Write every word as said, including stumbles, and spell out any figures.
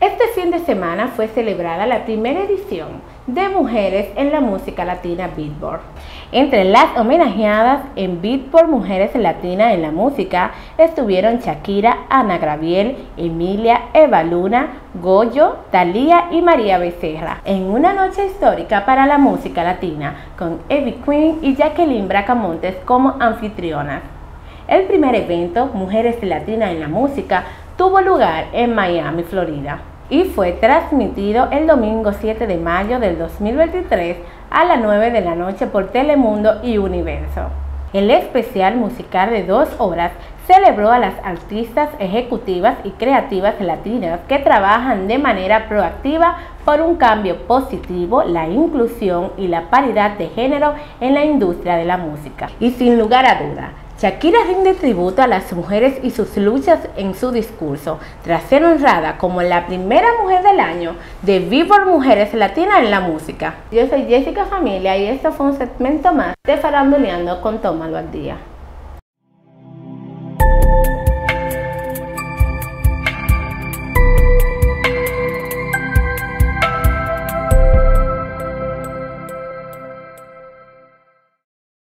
Este fin de semana fue celebrada la primera edición de Mujeres en la Música Latina Beatport. Entre las homenajeadas en Beatport Mujeres Latinas en la Música estuvieron Shakira, Ana Gabriel, Emilia, Eva Luna, Goyo, Thalía y María Becerra, en una noche histórica para la música latina, con Ivy Queen y Jacqueline Bracamontes como anfitrionas. El primer evento, Mujeres Latinas en la Música, tuvo lugar en Miami, Florida, y fue transmitido el domingo siete de mayo del dos mil veintitrés a las nueve de la noche por Telemundo y Universo. El especial musical de dos horas celebró a las artistas ejecutivas y creativas latinas que trabajan de manera proactiva por un cambio positivo, la inclusión y la paridad de género en la industria de la música. Y sin lugar a duda, Shakira rinde tributo a las mujeres y sus luchas en su discurso, tras ser honrada como la primera mujer del año de Beatport Mujeres Latinas en la Música. Yo soy Jessica Familia y esto fue un segmento más de Faranduleando con Tómalo al Día.